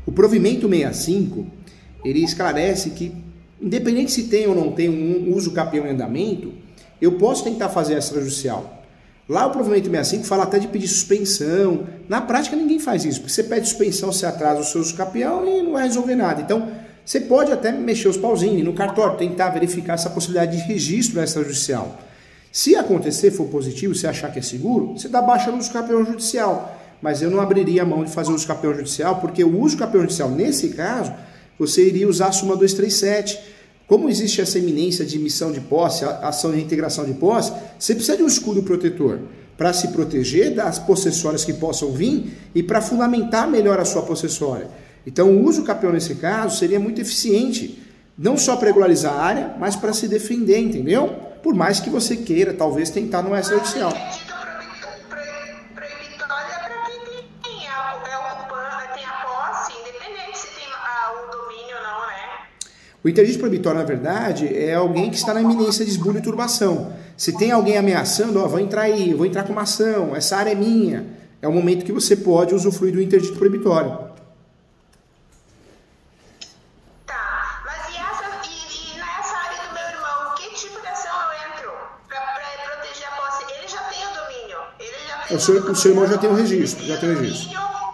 O provimento 65, ele esclarece que, independente se tem ou não tem um uso capião em andamento, eu posso tentar fazer extrajudicial. Lá o provimento 65 fala até de pedir suspensão. Na prática ninguém faz isso, porque você pede suspensão, você atrasa o seu uso capião e não vai resolver nada. Então, você pode até mexer os pauzinhos no cartório, tentar verificar essa possibilidade de registro extrajudicial. Se acontecer, for positivo, você achar que é seguro, você dá baixa no uso capião judicial. Mas eu não abriria a mão de fazer o uso capião judicial, porque o uso capião judicial, nesse caso, você iria usar a súmula 237. Como existe essa iminência de emissão de posse, ação de reintegração de posse, você precisa de um escudo protetor para se proteger das possessórias que possam vir e para fundamentar melhor a sua possessória. Então, o uso capião nesse caso seria muito eficiente, não só para regularizar a área, mas para se defender, entendeu? Por mais que você queira, talvez, tentar no extrajudicial. O interdito proibitório, na verdade, é alguém que está na iminência de esbulho e turbação. Se tem alguém ameaçando, ó, vou entrar aí, eu vou entrar com uma ação, essa área é minha, é o momento que você pode usufruir do interdito proibitório. Tá, mas e nessa área do meu irmão, que tipo de ação eu entro para proteger a posse? Ele já tem o domínio, ele já tem o seu irmão já tem o registro, já tem o registro.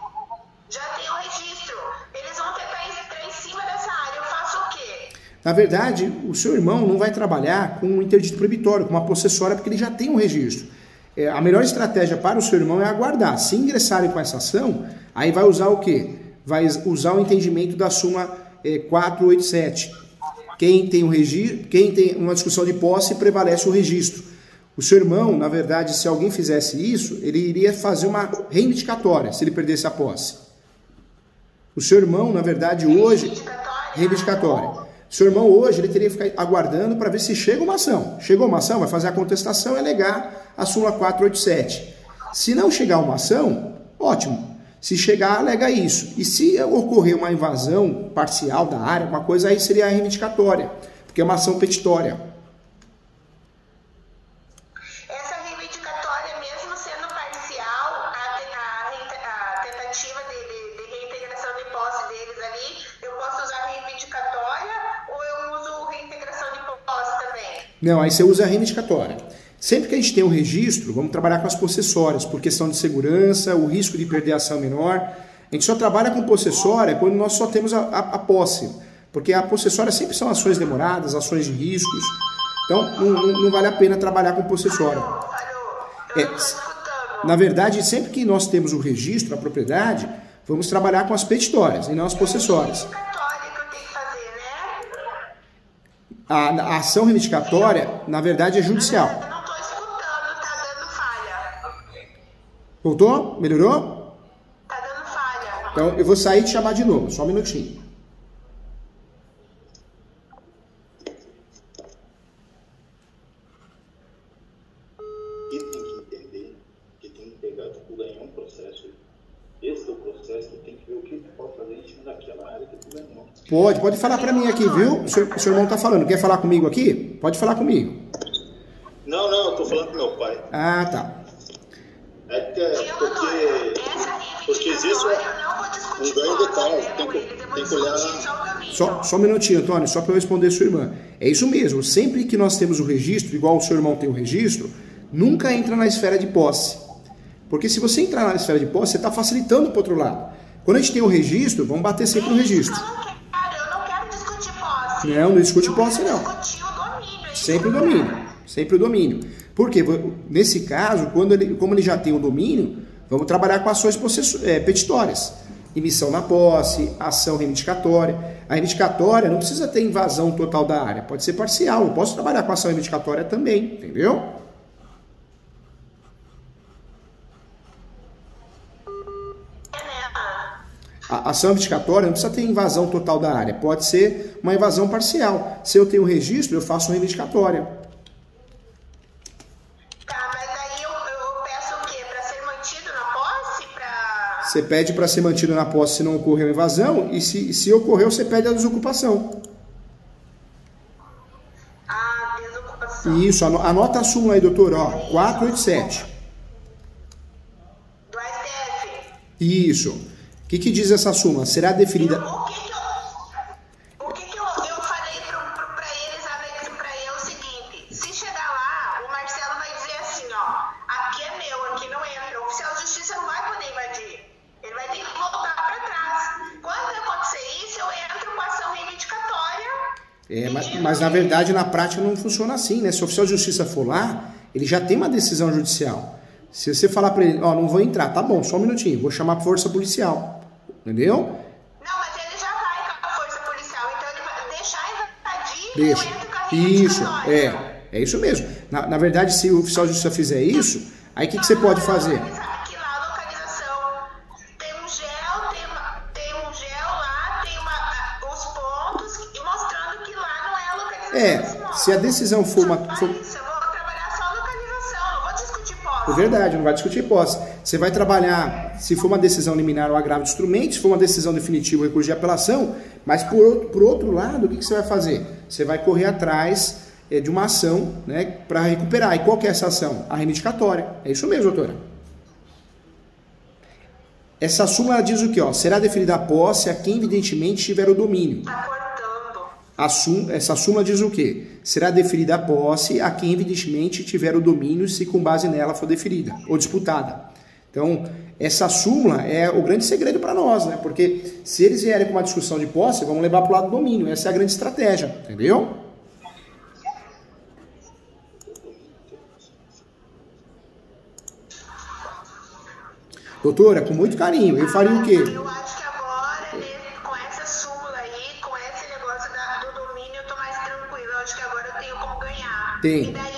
Na verdade, o seu irmão não vai trabalhar com um interdito proibitório, com uma possessória, porque ele já tem um registro. A melhor estratégia para o seu irmão é aguardar. Se ingressarem com essa ação, aí vai usar o quê? Vai usar o entendimento da súmula 487. Quem tem uma discussão de posse, prevalece o registro. O seu irmão, na verdade, se alguém fizesse isso, ele iria fazer uma reivindicatória, se ele perdesse a posse. O seu irmão, na verdade, hoje... Reivindicatória. Seu irmão hoje, ele teria que ficar aguardando para ver se chega uma ação. Chegou uma ação, vai fazer a contestação e alegar a súmula 487. Se não chegar uma ação, ótimo. Se chegar, alega isso. E se ocorrer uma invasão parcial da área, uma coisa, aí seria a reivindicatória, porque é uma ação petitória. Essa reivindicatória, mesmo sendo parcial, a tentativa de reintegração de posse deles ali, eu posso usar a reivindicatória? Não, aí você usa a reivindicatória. Sempre que a gente tem um registro, vamos trabalhar com as possessórias, por questão de segurança, o risco de perder a ação menor. A gente só trabalha com possessória quando nós só temos a posse, porque a possessória sempre são ações demoradas, ações de riscos. Então, não vale a pena trabalhar com possessória. Na verdade, sempre que nós temos o registro, a propriedade, vamos trabalhar com as petitórias e não as possessórias. A ação reivindicatória, na verdade, é judicial. Eu não estou escutando, tá dando falha. Voltou? Melhorou? Tá dando falha. Então, eu vou sair e te chamar de novo, só um minutinho. E tem que entender que tem que pegar, tipo, ganhar um processo. Esse é o processo que tem que ver o que pode fazer em cima daquela área que tu ganhou. Pode falar pra mim aqui, viu? O seu irmão tá falando. Quer falar comigo aqui? Pode falar comigo. Não, eu tô falando com meu pai. Ah, tá. Porque existe um grande detalhe, tem que olhar... Só um minutinho, Antônio, só para eu responder sua irmã. É isso mesmo, sempre que nós temos o registro, igual o seu irmão tem o registro, nunca entra na esfera de posse. Porque se você entrar na esfera de posse, você está facilitando para o outro lado. Quando a gente tem o registro, vamos bater sempre no registro. Eu não quero discutir posse. Não discute posse, não. Discutir o domínio. Sempre o domínio. Sempre o domínio. Porque, nesse caso, como ele já tem o domínio, vamos trabalhar com ações petitórias. Emissão na posse, ação reivindicatória. A reivindicatória não precisa ter invasão total da área, pode ser parcial. Eu posso trabalhar com ação reivindicatória também, entendeu? A ação reivindicatória não precisa ter invasão total da área, pode ser uma invasão parcial. Se eu tenho registro, eu faço uma reivindicatória. Tá, mas aí eu peço o quê? Para ser mantido na posse? Você pede para ser mantido na posse se não ocorreu invasão, e se ocorreu, você pede a desocupação. Ah, desocupação. Isso, anota a súmula aí, doutor, ó, 487. Do STF. Isso. que diz essa súmula? Será deferida... O que eu falei pra eles, Alex, pra ele é o seguinte: se chegar lá, o Marcelo vai dizer assim, ó, aqui é meu, aqui não entra. O oficial de justiça não vai poder invadir. Ele vai ter que voltar pra trás. Quando acontecer isso, eu entro com ação reivindicatória. Mas na verdade, na prática, não funciona assim, né? Se o oficial de justiça for lá, ele já tem uma decisão judicial. Se você falar pra ele, ó, não vou entrar, tá bom, só um minutinho, vou chamar a força policial. Entendeu? Não, mas ele já vai com a força policial, então ele vai deixar invadir e Deixa. eu entro com a reivindicatória. É isso mesmo. Na verdade, se o oficial de justiça fizer isso, aí o que você pode fazer? Aqui lá a localização tem um gel lá, tem os pontos mostrando que lá não é a localização desse Se a decisão for uma... Isso, eu vou trabalhar só a localização, não vou discutir posse. É verdade, não vai discutir posse. Você vai trabalhar, se for uma decisão liminar ou agravo de instrumentos, se for uma decisão definitiva ou recurso de apelação, mas por outro lado, o que você vai fazer? Você vai correr atrás de uma ação, né, para recuperar. E qual que é essa ação? A reivindicatória. É isso mesmo, doutora. Essa súmula diz o quê? Ó? Será deferida a posse a quem evidentemente tiver o domínio. Tá cortando. Essa súmula diz o quê? Será deferida a posse a quem evidentemente tiver o domínio, se com base nela for deferida ou disputada. Então, essa súmula é o grande segredo para nós, né? Porque se eles vierem com uma discussão de posse, vamos levar para o lado do domínio. Essa é a grande estratégia, entendeu? Doutora, com muito carinho, eu faria o quê? Eu acho que agora, com essa súmula aí, com esse negócio do domínio, eu tô mais tranquila. Eu acho que agora eu tenho como ganhar. Tem. E daí